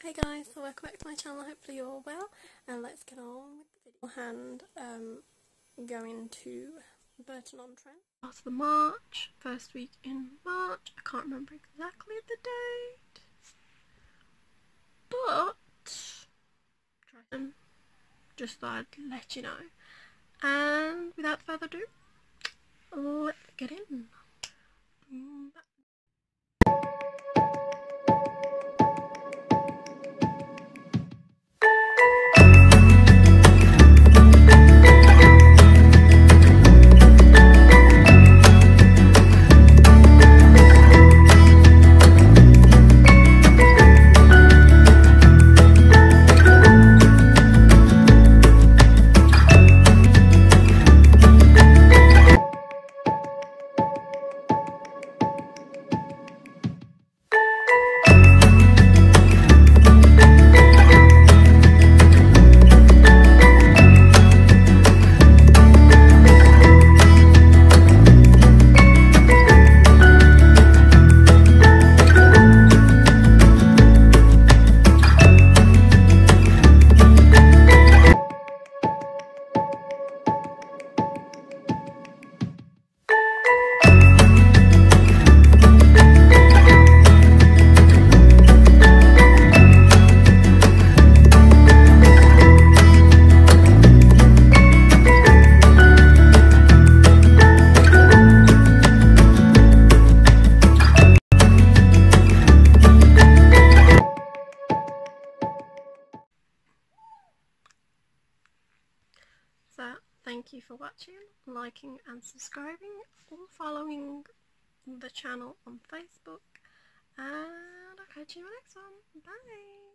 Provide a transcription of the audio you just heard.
Hey guys, so welcome back to my channel. Hopefully you're all well, and let's get on with the video. Hand going to Burton-On-Trent. After the March, first week in March. I can't remember exactly the date, but just thought I'd let you know. And without further ado, let's get in. So, thank you for watching, liking and subscribing, or following the channel on Facebook, and I'll catch you in the next one. Bye!